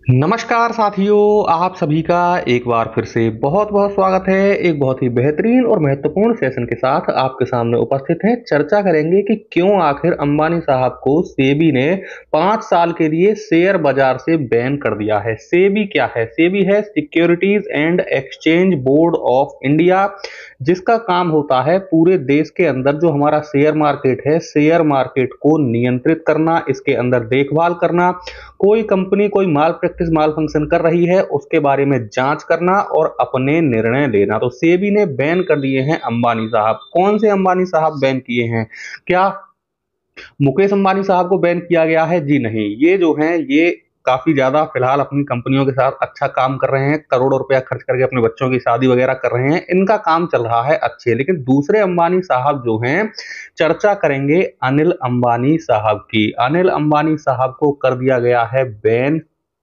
नमस्कार साथियों, आप सभी का एक बार फिर से बहुत बहुत स्वागत है। एक बहुत ही बेहतरीन और महत्वपूर्ण सेशन के साथ आपके सामने उपस्थित हैं। चर्चा करेंगे कि क्यों आखिर अंबानी साहब को सेबी ने 5 साल के लिए शेयर बाजार से बैन कर दिया है। सेबी क्या है? सेबी है securities and exchange board of India, जिसका काम होता है पूरे देश के अंदर जो हमारा शेयर मार्केट है, शेयर मार्केट को नियंत्रित करना, इसके अंदर देखभाल करना। कोई कंपनी कोई माल प्रैक्टिस माल फंक्शन कर रही है उसके बारे में जांच करना और अपने निर्णय लेना। तो सेबी ने बैन कर दिए हैं अंबानी साहब। कौन से अंबानी साहब बैन किए हैं? क्या मुकेश अंबानी साहब को बैन किया गया है? जी नहीं, ये जो हैं ये काफी ज्यादा फिलहाल अपनी कंपनियों के साथ अच्छा काम कर रहे हैं, करोड़ों रुपया खर्च करके अपने बच्चों की शादी वगैरह कर रहे हैं, इनका काम चल रहा है अच्छे। लेकिन दूसरे अंबानी साहब जो हैं, चर्चा करेंगे अनिल अंबानी साहब की। अनिल अंबानी साहब को कर दिया गया है बैन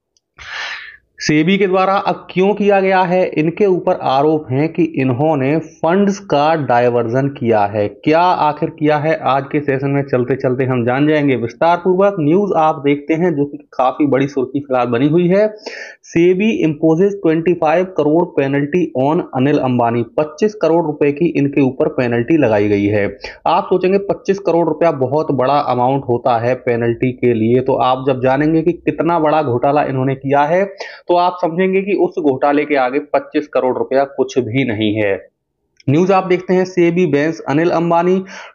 सेबी के द्वारा। अब क्यों किया गया है? इनके ऊपर आरोप हैं कि इन्होंने फंड्स का डायवर्जन किया है। क्या आखिर किया है, आज के सेशन में चलते चलते हम जान जाएंगे विस्तार पूर्वक। न्यूज आप देखते हैं जो कि काफी बड़ी सुर्खी फिलहाल बनी हुई है। SEBI imposes 25 crore penalty on Anil Ambani. 25 crore रुपए की इनके ऊपर पेनल्टी लगाई गई है। आप सोचेंगे 25 करोड़ रुपया बहुत बड़ा अमाउंट होता है पेनल्टी के लिए, तो आप जब जानेंगे कि कितना बड़ा घोटाला इन्होंने किया है तो आप समझेंगे कि उस घोटाले के आगे 25 करोड़ रुपया कुछ भी नहीं है। न्यूज आप देखते हैं, SEBI bans Anil Ambani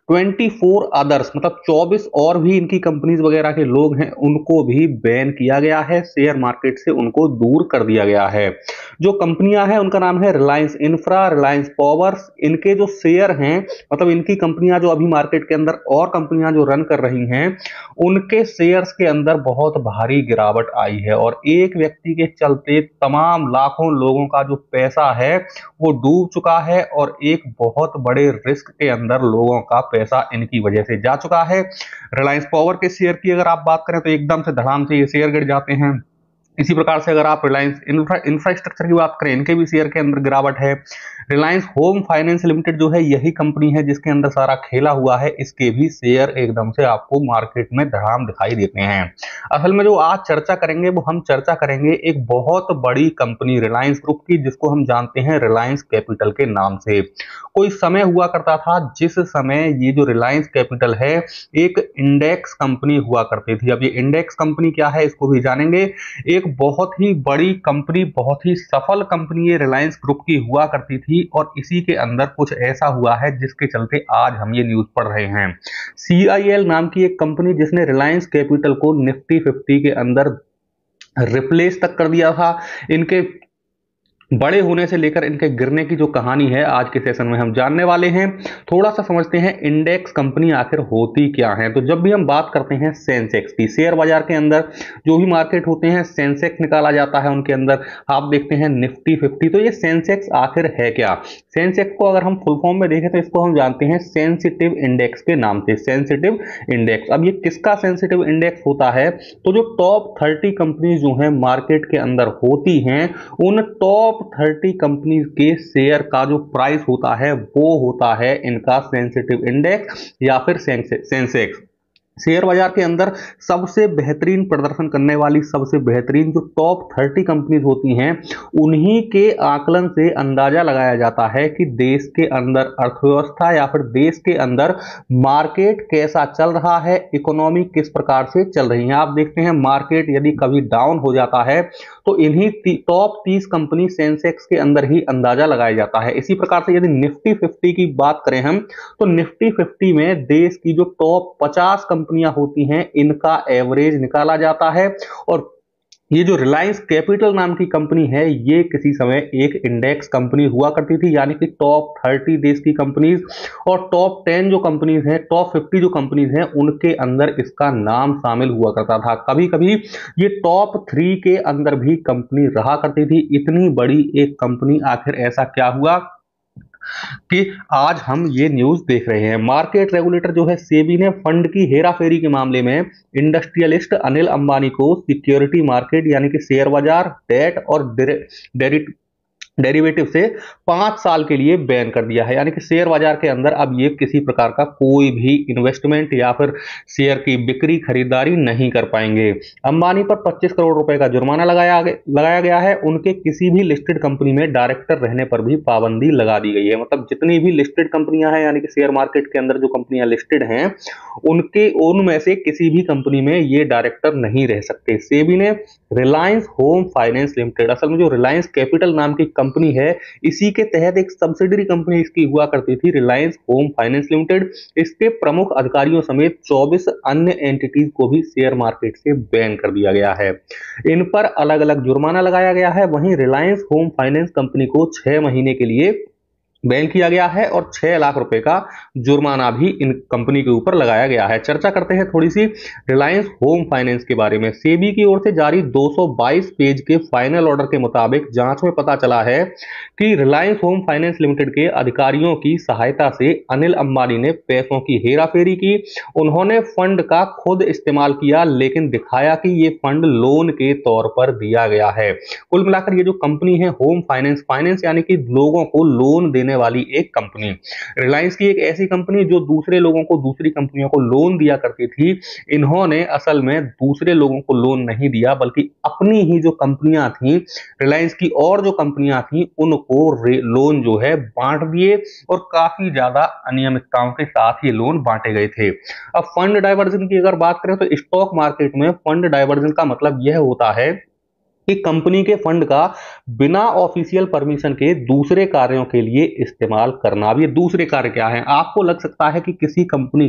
24 others, मतलब 24 और भी इनकी कंपनीज वगैरह के लोग हैं, उनको भी बैन किया गया है। शेयर मार्केट से उनको दूर कर दिया गया है। जो कंपनियां हैं उनका नाम है रिलायंस इंफ्रा, रिलायंस पावर्स। इनके जो शेयर हैं, मतलब इनकी कंपनियां जो अभी मार्केट के अंदर और कंपनियां जो रन कर रही हैं, उनके शेयर्स के अंदर बहुत भारी गिरावट आई है और एक व्यक्ति के चलते तमाम लाखों लोगों का जो पैसा है वो डूब चुका है और एक बहुत बड़े रिस्क के अंदर लोगों का पैसा इनकी वजह से जा चुका है। रिलायंस पावर के शेयर की अगर आप बात करें तो एकदम से धड़ाम से ये शेयर गिर जाते हैं। इसी प्रकार से अगर आप रिलायंस इंफ्रास्ट्रक्चर की बात करें, इनके भी शेयर के अंदर गिरावट है। रिलायंस होम फाइनेंस लिमिटेड जो है, यही कंपनी है जिसके अंदर सारा खेला हुआ है, इसके भी शेयर एकदम से आपको मार्केट में धड़ाम दिखाई देते हैं। असल में जो आज चर्चा करेंगे वो हम चर्चा करेंगे एक बहुत बड़ी कंपनी रिलायंस ग्रुप की, जिसको हम जानते हैं रिलायंस कैपिटल के नाम से। कोई समय हुआ करता था जिस समय ये जो रिलायंस कैपिटल है एक इंडेक्स कंपनी हुआ करती थी। अब ये इंडेक्स कंपनी क्या है इसको भी जानेंगे। एक बहुत ही बड़ी कंपनी, बहुत ही सफल कंपनी ये रिलायंस ग्रुप की हुआ करती थी और इसी के अंदर कुछ ऐसा हुआ है जिसके चलते आज हम ये न्यूज पढ़ रहे हैं। CIL नाम की एक कंपनी जिसने रिलायंस कैपिटल को निफ्टी 50 के अंदर रिप्लेस तक कर दिया था। इनके बड़े होने से लेकर इनके गिरने की जो कहानी है आज के सेशन में हम जानने वाले हैं। थोड़ा सा समझते हैं इंडेक्स कंपनी आखिर होती क्या है। तो जब भी हम बात करते हैं सेंसेक्स की, शेयर बाजार के अंदर जो भी मार्केट होते हैं सेंसेक्स निकाला जाता है, उनके अंदर आप देखते हैं निफ्टी 50। तो ये सेंसेक्स आखिर है क्या? सेंसेक्स को अगर हम फुल फॉर्म में देखें तो इसको हम जानते हैं सेंसिटिव इंडेक्स के नाम से, सेंसिटिव इंडेक्स। अब ये किसका सेंसिटिव इंडेक्स होता है? तो जो टॉप 30 कंपनी जो है मार्केट के अंदर होती हैं, उन टॉप 30 कंपनीज के शेयर का जो प्राइस होता है वो होता है इनका सेंसिटिव इंडेक्स या फिर सेंसेक्स। शेयर बाजार के अंदर सबसे बेहतरीन प्रदर्शन करने वाली, सबसे बेहतरीन जो टॉप 30 कंपनीज होती हैं, उन्हीं के आकलन से अंदाजा लगाया जाता है कि देश के अंदर अर्थव्यवस्था या फिर देश के अंदर मार्केट कैसा चल रहा है, इकोनॉमी किस प्रकार से चल रही है। आप देखते हैं मार्केट यदि कभी डाउन हो जाता है तो इन्हीं टॉप 30 कंपनी सेंसेक्स के अंदर ही अंदाजा लगाया जाता है। इसी प्रकार से यदि निफ्टी 50 की बात करें हम, तो निफ्टी 50 में देश की जो टॉप 50 कंपनियां होती हैं इनका एवरेज निकाला जाता है। और ये जो रिलायंस कैपिटल नाम की कंपनी है ये किसी समय एक इंडेक्स कंपनी हुआ करती थी, यानी कि टॉप 30 देश की कंपनीज और टॉप 10 जो कंपनीज हैं, टॉप 50 जो कंपनीज हैं, उनके अंदर इसका नाम शामिल हुआ करता था। कभी कभी ये टॉप 3 के अंदर भी कंपनी रहा करती थी। इतनी बड़ी एक कंपनी आखिर ऐसा क्या हुआ कि आज हम ये न्यूज देख रहे हैं। मार्केट रेगुलेटर जो है सेबी ने फंड की हेराफेरी के मामले में इंडस्ट्रियलिस्ट अनिल अंबानी को सिक्योरिटी मार्केट यानी कि शेयर बाजार, डेट और डेरिवेटिव से 5 साल के लिए बैन कर दिया है। यानी कि शेयर बाजार के अंदर अब ये किसी प्रकार का कोई भी इन्वेस्टमेंट या फिर शेयर की बिक्री खरीदारी नहीं कर पाएंगे। अंबानी पर 25 करोड़ रुपए का जुर्माना लगाया गया है। उनके किसी भी लिस्टेड कंपनी में डायरेक्टर रहने पर भी पाबंदी लगा दी गई है। मतलब जितनी भी लिस्टेड कंपनियां हैं, यानी कि शेयर मार्केट के अंदर जो कंपनियां लिस्टेड हैं, उनमें से किसी भी कंपनी में ये डायरेक्टर नहीं रह सकते। सेबी ने रिलायंस होम फाइनेंस लिमिटेड, असल में जो रिलायंस कैपिटल नाम की कंपनी है, इसी के तहत एक सब्सिडरी कंपनी इसकी हुआ करती थी, रिलायंस होम फाइनेंस लिमिटेड। इसके प्रमुख अधिकारियों समेत 24 अन्य एंटिटीज को भी शेयर मार्केट से बैन कर दिया गया है। इन पर अलग अलग जुर्माना लगाया गया है। वहीं रिलायंस होम फाइनेंस कंपनी को 6 महीने के लिए बैन किया गया है और 6 लाख रुपए का जुर्माना भी इन कंपनी के ऊपर लगाया गया है। चर्चा करते हैं थोड़ी सी रिलायंस होम फाइनेंस के बारे में। सेबी की ओर से जारी 222 पेज के फाइनल ऑर्डर के मुताबिक जांच में पता चला है कि रिलायंस होम फाइनेंस लिमिटेड के अधिकारियों की सहायता से अनिल अंबानी ने पैसों की हेराफेरी की। उन्होंने फंड का खुद इस्तेमाल किया, लेकिन दिखाया कि ये फंड लोन के तौर पर दिया गया है। कुल मिलाकर ये जो कंपनी है होम फाइनेंस, फाइनेंस यानी कि लोगों को लोन देने वाली एक कंपनी, रिलायंस की एक ऐसी कंपनी जो दूसरे लोगों को, दूसरी कंपनियों को लोन दिया करती थी। इन्होंने असल में दूसरे लोगों को लोन नहीं दिया, बल्कि अपनी ही जो कंपनियां थी, रिलायंस की और जो कंपनियां थी, उनको लोन जो है बांट दिए और काफी ज्यादा अनियमितताओं के साथ ये लोन बांटे गए थे। अब फंड डाइवर्जन की अगर बात करें तो स्टॉक मार्केट में फंड डाइवर्जन का मतलब यह होता है कि कंपनी के फंड का बिना ऑफिशियल परमिशन के दूसरे कार्यों के लिए इस्तेमाल करना। अब ये दूसरे कार्य क्या है? आपको लग सकता है कि किसी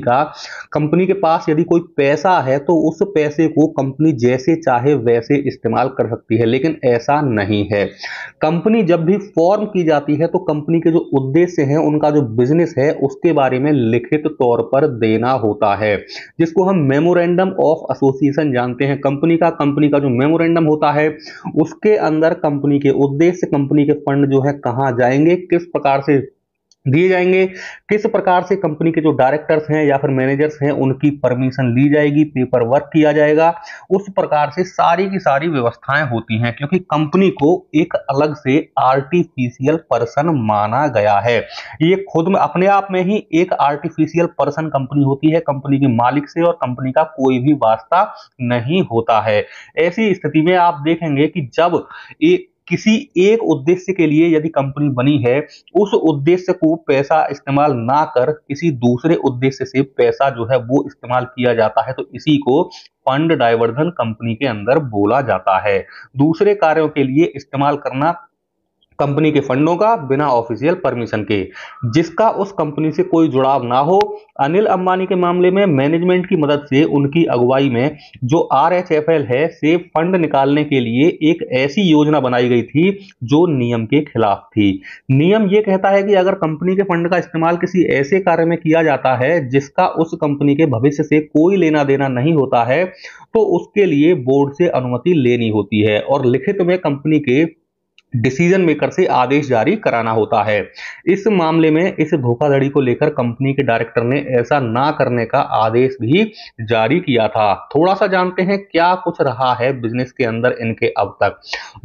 कंपनी के पास यदि कोई पैसा है तो उस पैसे को कंपनी जैसे चाहे वैसे इस्तेमाल कर सकती है, लेकिन ऐसा नहीं है। कंपनी जब भी फॉर्म की जाती है तो कंपनी के जो उद्देश्य हैं, उनका जो बिजनेस है, उसके बारे में लिखित तौर पर देना होता है, जिसको हम मेमोरेंडम ऑफ एसोसिएशन जानते हैं। कंपनी का जो मेमोरेंडम होता है, उसके अंदर कंपनी के उद्देश्य, कंपनी के फंड जो है कहां जाएंगे, किस प्रकार से दिए जाएंगे, किस प्रकार से कंपनी के जो डायरेक्टर्स हैं या फिर मैनेजर्स हैं उनकी परमिशन ली जाएगी, पेपर वर्क किया जाएगा, उस प्रकार से सारी की सारी व्यवस्थाएं होती हैं। क्योंकि कंपनी को एक अलग से आर्टिफिशियल पर्सन माना गया है। ये खुद में अपने आप में ही एक आर्टिफिशियल पर्सन कंपनी होती है। कंपनी के मालिक से और कंपनी का कोई भी वास्ता नहीं होता है। ऐसी स्थिति में आप देखेंगे कि जब किसी एक उद्देश्य के लिए यदि कंपनी बनी है, उस उद्देश्य को पैसा इस्तेमाल ना कर किसी दूसरे उद्देश्य से पैसा जो है वो इस्तेमाल किया जाता है, तो इसी को फंड डाइवर्जन कंपनी के अंदर बोला जाता है। दूसरे कार्यों के लिए इस्तेमाल करना कंपनी के फंडों का बिना ऑफिशियल परमिशन के, जिसका उस कंपनी से कोई जुड़ाव ना हो। अनिल अंबानी के मामले में मैनेजमेंट की मदद से उनकी अगुवाई में जो आरएचएफएल है से फंड निकालने के लिए एक ऐसी योजना बनाई गई थी जो नियम के खिलाफ थी। नियम यह कहता है कि अगर कंपनी के फंड का इस्तेमाल किसी ऐसे कार्य में किया जाता है जिसका उस कंपनी के भविष्य से कोई लेना देना नहीं होता है, तो उसके लिए बोर्ड से अनुमति लेनी होती है और लिखित में कंपनी के डिसीजन मेकर से आदेश जारी कराना होता है। इस मामले में इस धोखाधड़ी को लेकर कंपनी के डायरेक्टर ने ऐसा ना करने का आदेश भी जारी किया था। थोड़ा सा जानते हैं क्या कुछ रहा है बिजनेस के अंदर इनके अब तक।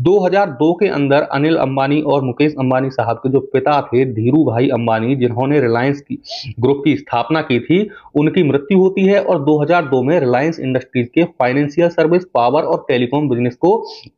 2002 के अंदर अनिल अंबानी और मुकेश अंबानी साहब के जो पिता थे धीरू भाई अंबानी, जिन्होंने रिलायंस की ग्रुप की स्थापना की थी, उनकी मृत्यु होती है और 2002 में रिलायंस इंडस्ट्रीज के फाइनेंशियल सर्विस, पावर और टेलीकॉम बिजनेस को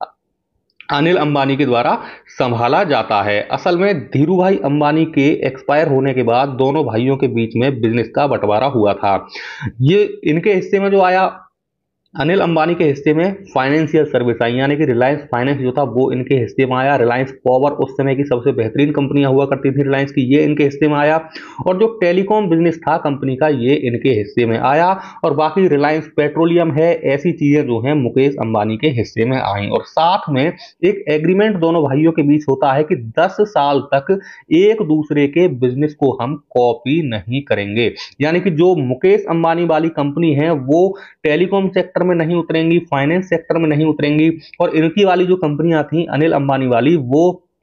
अनिल अंबानी के द्वारा संभाला जाता है। असल में धीरू भाई अंबानी के एक्सपायर होने के बाद दोनों भाइयों के बीच में बिजनेस का बंटवारा हुआ था। ये इनके हिस्से में जो आया, अनिल अंबानी के हिस्से में फाइनेंशियल सर्विस आई, यानी कि रिलायंस फाइनेंस जो था वो इनके हिस्से में आया। रिलायंस पावर उस समय की सबसे बेहतरीन कंपनियां हुआ करती थी रिलायंस की, ये इनके हिस्से में आया। और जो टेलीकॉम बिजनेस था कंपनी का, ये इनके हिस्से में आया। और बाकी रिलायंस पेट्रोलियम है, ऐसी चीजें जो हैं मुकेश अंबानी के हिस्से में आई। और साथ में एक एग्रीमेंट दोनों भाइयों के बीच होता है कि 10 साल तक एक दूसरे के बिजनेस को हम कॉपी नहीं करेंगे। यानी कि जो मुकेश अंबानी वाली कंपनी है वो टेलीकॉम सेक्टर में नहीं उतरेंगी, फाइनेंस सेक्टर में नहीं उतरेंगी, और इनकी वाली जो कंपनियां थी अनिल अंबानी वाली, वो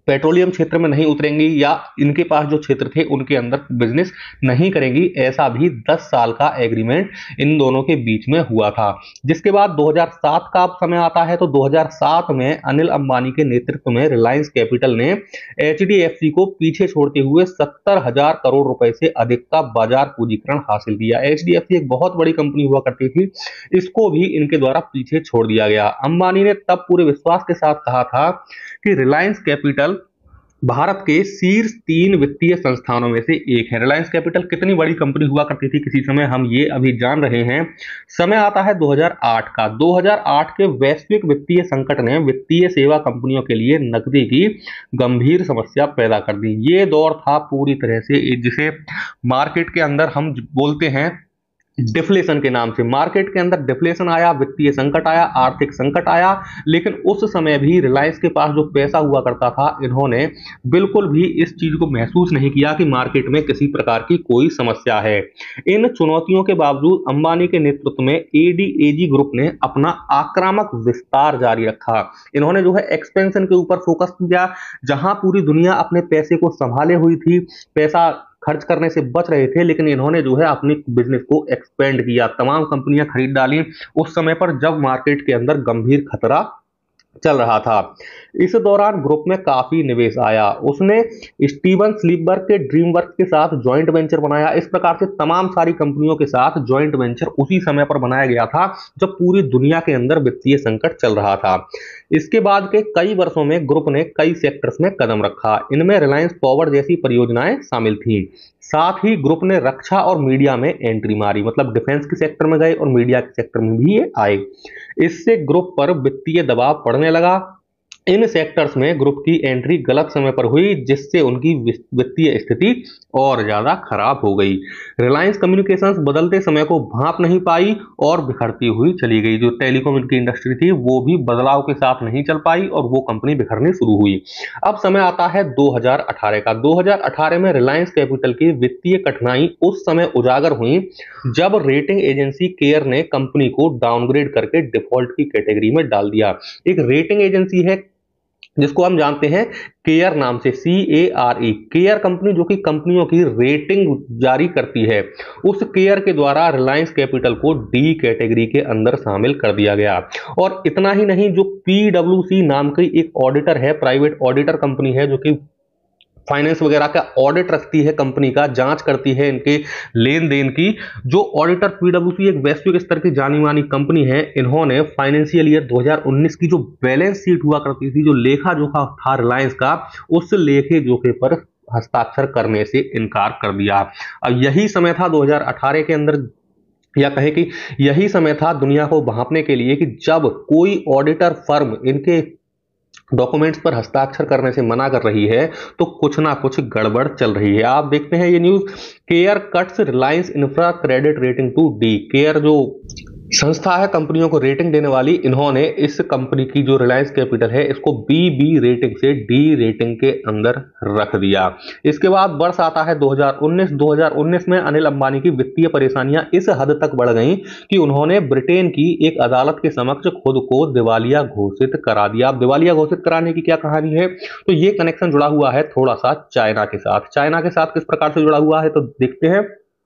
पेट्रोलियम क्षेत्र में नहीं उतरेंगी या इनके पास जो क्षेत्र थे उनके अंदर बिजनेस नहीं करेंगी, ऐसा भी 10 साल का एग्रीमेंट इन दोनों के बीच में हुआ था। जिसके बाद 2007 का अब समय आता है, तो 2007 में अनिल अंबानी के नेतृत्व में रिलायंस कैपिटल ने एचडीएफसी को पीछे छोड़ते हुए 70,000 करोड़ रुपए से अधिक का बाजार पूंजीकरण हासिल किया। एचडीएफसी एक बहुत बड़ी कंपनी हुआ करती थी, इसको भी इनके द्वारा पीछे छोड़ दिया गया। अंबानी ने तब पूरे विश्वास के साथ कहा था कि रिलायंस कैपिटल भारत के शीर्ष 3 वित्तीय संस्थानों में से एक है। रिलायंस कैपिटल कितनी बड़ी कंपनी हुआ करती थी किसी समय, हम ये अभी जान रहे हैं। समय आता है 2008 का। 2008 के वैश्विक वित्तीय संकट ने वित्तीय सेवा कंपनियों के लिए नकदी की गंभीर समस्या पैदा कर दी। ये दौर था पूरी तरह से जिसे मार्केट के अंदर हम बोलते हैं डिफ्लेशन के नाम से। मार्केट के अंदर डिफ्लेशन आया, वित्तीय संकट आया, आर्थिक संकट आया, लेकिन उस समय भी रिलायंस के पास जो पैसा हुआ करता था, इन्होंने बिल्कुल भी इस चीज को महसूस नहीं किया कि मार्केट में किसी प्रकार की कोई समस्या है। इन चुनौतियों के बावजूद अंबानी के नेतृत्व में एडीएजी ग्रुप ने अपना आक्रामक विस्तार जारी रखा। इन्होंने जो है एक्सपेंशन के ऊपर फोकस किया। जहां पूरी दुनिया अपने पैसे को संभाले हुई थी, पैसा खर्च करने से बच रहे थे, लेकिन इन्होंने जो है अपनी बिजनेस को एक्सपेंड किया। तमाम कंपनियां खरीद डाली उस समय पर जब मार्केट के अंदर गंभीर खतरा चल रहा था। इस दौरान ग्रुप में काफी निवेश आया। उसने स्टीवन स्लीपबर्ग के ड्रीमवर्क्स के साथ जॉइंट वेंचर बनाया। इस प्रकार से तमाम सारी कंपनियों के साथ जॉइंट वेंचर उसी समय पर बनाया गया था जब पूरी दुनिया के अंदर वित्तीय संकट चल रहा था। इसके बाद के कई वर्षों में ग्रुप ने कई सेक्टर्स में कदम रखा। इनमें रिलायंस पावर जैसी परियोजनाएं शामिल थीं। साथ ही ग्रुप ने रक्षा और मीडिया में एंट्री मारी, मतलब डिफेंस के सेक्टर में गए और मीडिया के सेक्टर में भी ये आए। इससे ग्रुप पर वित्तीय दबाव पड़ने लगा। इन सेक्टर्स में ग्रुप की एंट्री गलत समय पर हुई, जिससे उनकी वित्तीय स्थिति और ज्यादा खराब हो गई। रिलायंस कम्युनिकेशंस बदलते समय को भांप नहीं पाई और बिखरती हुई चली गई। जो टेलीकॉम की इंडस्ट्री थी वो भी बदलाव के साथ नहीं चल पाई और वो कंपनी बिखरनी शुरू हुई। अब समय आता है 2018 का। 2018 में रिलायंस कैपिटल की वित्तीय कठिनाई उस समय उजागर हुई जब रेटिंग एजेंसी केयर ने कंपनी को डाउनग्रेड करके डिफॉल्ट की कैटेगरी में डाल दिया। एक रेटिंग एजेंसी है जिसको हम जानते हैं केयर नाम से, CARE, केयर कंपनी, जो कि कंपनियों की रेटिंग जारी करती है। उस केयर के द्वारा रिलायंस कैपिटल को डी कैटेगरी के अंदर शामिल कर दिया गया। और इतना ही नहीं, जो PwC नाम की एक ऑडिटर है, प्राइवेट ऑडिटर कंपनी है, जो कि फाइनेंस वगैरह का ऑडिट रखती है, कंपनी का जांच करती है इनके लेन देन की। जो ऑडिटर PwC एक वैश्विक स्तर की जानी मानी कंपनी है, इन्होंने फाइनेंशियल ईयर 2019 की जो बैलेंस शीट हुआ करती थी, जो लेखा जोखा था रिलायंस का, उस लेखे जोखे पर हस्ताक्षर करने से इनकार कर दिया। अब यही समय था 2018 के अंदर, या कहें कि यही समय था दुनिया को भांपने के लिए कि जब कोई ऑडिटर फर्म इनके डॉक्यूमेंट्स पर हस्ताक्षर करने से मना कर रही है, तो कुछ ना कुछ गड़बड़ चल रही है। आप देखते हैं ये news, CARE cuts Reliance Infra credit rating to D. CARE जो संस्था है कंपनियों को रेटिंग देने वाली, इन्होंने इस कंपनी की जो रिलायंस कैपिटल है इसको BB रेटिंग से D रेटिंग के अंदर रख दिया। इसके बाद वर्ष आता है 2019। 2019 में अनिल अंबानी की वित्तीय परेशानियां इस हद तक बढ़ गईं कि उन्होंने ब्रिटेन की एक अदालत के समक्ष खुद को दिवालिया घोषित करा दिया। अब दिवालिया घोषित कराने की क्या कहानी है, तो ये कनेक्शन जुड़ा हुआ है थोड़ा सा चाइना के साथ। चाइना के साथ किस प्रकार से जुड़ा हुआ है, तो देखते हैं।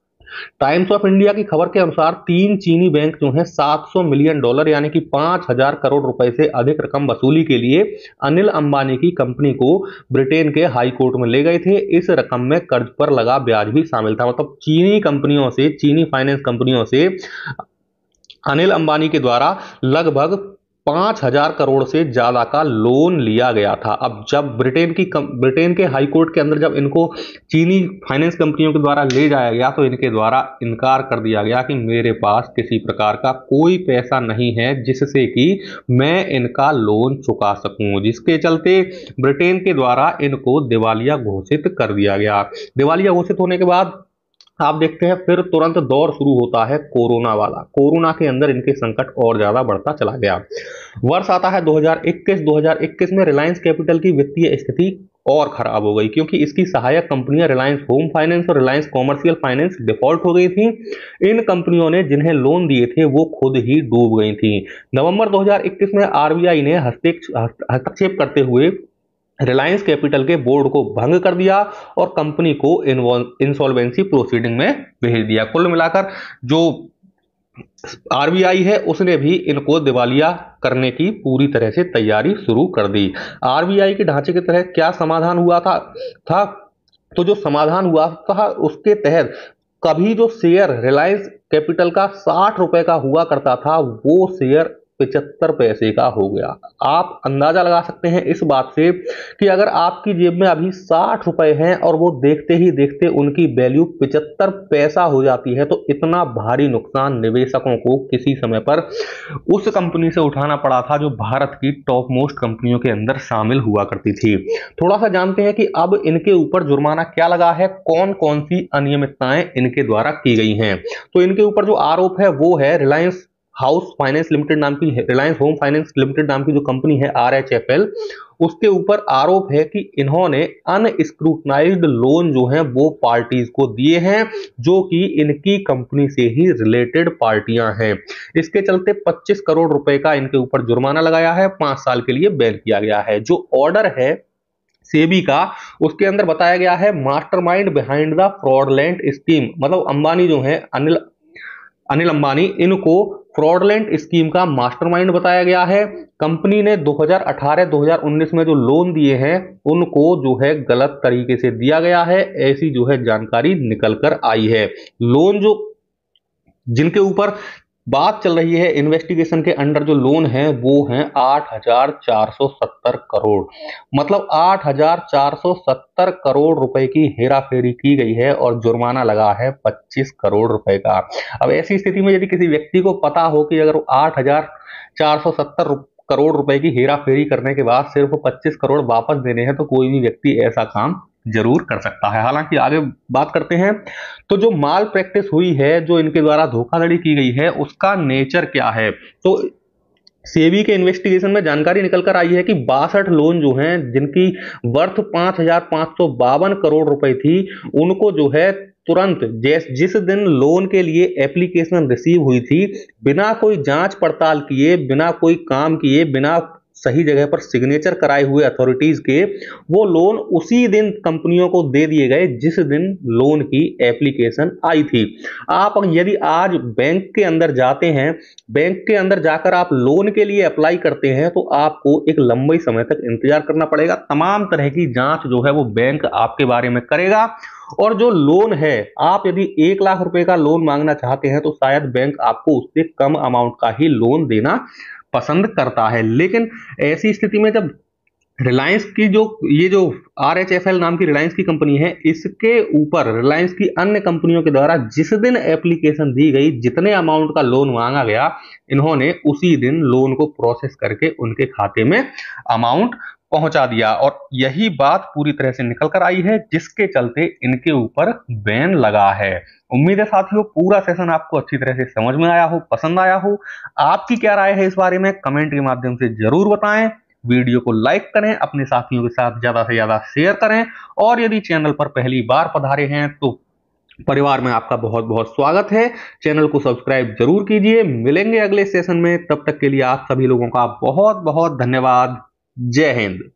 टाइम्स ऑफ इंडिया की खबर के अनुसार 3 चीनी बैंक जो हैं $700 मिलियन यानी कि 5,000 करोड़ रुपए से अधिक रकम वसूली के लिए अनिल अंबानी की कंपनी को ब्रिटेन के हाई कोर्ट में ले गए थे। इस रकम में कर्ज पर लगा ब्याज भी शामिल था। मतलब चीनी कंपनियों से, चीनी फाइनेंस कंपनियों से अनिल अंबानी के द्वारा लगभग 5,000 करोड़ से ज्यादा का लोन लिया गया था। अब जब ब्रिटेन के हाई कोर्ट के अंदर जब इनको चीनी फाइनेंस कंपनियों के द्वारा ले जाया गया, तो इनके द्वारा इनकार कर दिया गया कि मेरे पास किसी प्रकार का कोई पैसा नहीं है जिससे कि मैं इनका लोन चुका सकूं, जिसके चलते ब्रिटेन के द्वारा इनको दिवालिया घोषित कर दिया गया। दिवालिया घोषित होने के बाद आप देखते हैं फिर तुरंत दौर शुरू होता है कोरोना वाला। कोरोना के अंदर इनके संकट और ज्यादा बढ़ता चला गया। वर्ष आता है 2021। 2021 में रिलायंस कैपिटल की वित्तीय स्थिति और खराब हो गई, क्योंकि इसकी सहायक कंपनियां रिलायंस होम फाइनेंस और रिलायंस कॉमर्शियल फाइनेंस डिफॉल्ट हो गई थी। इन कंपनियों ने जिन्हें लोन दिए थे वो खुद ही डूब गई थी। नवंबर 2021 में RBI ने हस्तक्षेप करते हुए रिलायंस कैपिटल के बोर्ड को भंग कर दिया और कंपनी को इंसॉल्वेंसी प्रोसीडिंग में भेज दिया। कुल मिलाकर जो आरबीआई है उसने भी इनको दिवालिया करने की पूरी तरह से तैयारी शुरू कर दी। आरबीआई के ढांचे के तहत क्या समाधान हुआ था तो जो समाधान हुआ था उसके तहत कभी जो शेयर रिलायंस कैपिटल का 60 रुपए का हुआ करता था वो शेयर 75 पैसे का हो गया। आप अंदाजा लगा सकते हैं इस बात से कि अगर आपकी जेब में अभी 60 रुपए हैं और वो देखते ही देखते उनकी वैल्यू 75 पैसा हो जाती है तो इतना भारी नुकसान निवेशकों को किसी समय पर उस कंपनी से उठाना पड़ा था जो भारत की टॉप मोस्ट कंपनियों के अंदर शामिल हुआ करती थी। थोड़ा सा जानते हैं कि अब इनके ऊपर जुर्माना क्या लगा है, कौन कौन सी अनियमितताएं इनके द्वारा की गई हैं। तो इनके ऊपर जो आरोप है वो है रिलायंस हाउस फाइनेंस लिमिटेड नाम की, रिलायंस होम फाइनेंस लिमिटेड नाम की जो कंपनी है RHFL, उसके ऊपर आरोप है कि इन्होंने अनस्क्रूटनाइज्ड लोन जो है वो पार्टीज को दिए हैं जो कि इनकी कंपनी से ही रिलेटेड पार्टियां हैं। इसके चलते 25 करोड़ रुपए का इनके ऊपर जुर्माना लगाया है, 5 साल के लिए बैन किया गया है। जो ऑर्डर है सेबी का उसके अंदर बताया गया है mastermind behind the fraudulent scheme, मतलब अंबानी जो है अनिल अंबानी, इनको फ्रॉडलेंट स्कीम का मास्टरमाइंड बताया गया है। कंपनी ने 2018-2019 में जो लोन दिए हैं उनको जो है गलत तरीके से दिया गया है, ऐसी जो है जानकारी निकल कर आई है। लोन जो जिनके ऊपर बात चल रही है इन्वेस्टिगेशन के अंडर जो लोन है वो है 8,470 करोड़, मतलब 8,470 करोड़ रुपए की हेराफेरी की गई है और जुर्माना लगा है 25 करोड़ रुपए का। अब ऐसी स्थिति में यदि किसी व्यक्ति को पता हो कि अगर 8,470 करोड़ रुपए की हेराफेरी करने के बाद सिर्फ 25 करोड़ वापस देने हैं तो कोई भी व्यक्ति ऐसा काम जरूर कर सकता है। हालांकि आगे बात करते हैं तो जो माल प्रैक्टिस हुई है, जो इनके द्वारा धोखाधड़ी की गई है, उसका नेचर क्या है। तो सेबी के इन्वेस्टिगेशन में जानकारी निकल कर आई है कि 62 लोन जो हैं जिनकी वर्थ 5,552 करोड़ रुपए थी उनको जो है तुरंत जिस दिन लोन के लिए एप्लीकेशन रिसीव हुई थी, बिना कोई जांच पड़ताल किए, बिना कोई काम किए, बिना सही जगह पर सिग्नेचर कराए हुए अथॉरिटीज के, वो लोन उसी दिन कंपनियों को दे दिए गए जिस दिन लोन की एप्लीकेशन आई थी। आप यदि आज बैंक के अंदर जाते हैं, बैंक के अंदर जाकर आप लोन के लिए अप्लाई करते हैं तो आपको एक लंबे समय तक इंतजार करना पड़ेगा। तमाम तरह की जांच जो है वो बैंक आपके बारे में करेगा और जो लोन है, आप यदि 1 लाख रुपए का लोन मांगना चाहते हैं तो शायद बैंक आपको उससे कम अमाउंट का ही लोन देना पसंद करता है। लेकिन ऐसी स्थिति में जब रिलायंस की ये जो RHFL नाम की रिलायंस की कंपनी है, इसके ऊपर रिलायंस की अन्य कंपनियों के द्वारा जिस दिन एप्लीकेशन दी गई, जितने अमाउंट का लोन मांगा गया, इन्होंने उसी दिन लोन को प्रोसेस करके उनके खाते में अमाउंट पहुंचा दिया और यही बात पूरी तरह से निकल कर आई है जिसके चलते इनके ऊपर बैन लगा है। उम्मीद है साथियों पूरा सेशन आपको अच्छी तरह से समझ में आया हो, पसंद आया हो। आपकी क्या राय है इस बारे में कमेंट के माध्यम से जरूर बताएं। वीडियो को लाइक करें, अपने साथियों के साथ ज्यादा से ज्यादा शेयर करें और यदि चैनल पर पहली बार पधारे हैं तो परिवार में आपका बहुत बहुत स्वागत है। चैनल को सब्सक्राइब जरूर कीजिए। मिलेंगे अगले सेशन में, तब तक के लिए आप सभी लोगों का बहुत बहुत धन्यवाद। जय हिंद।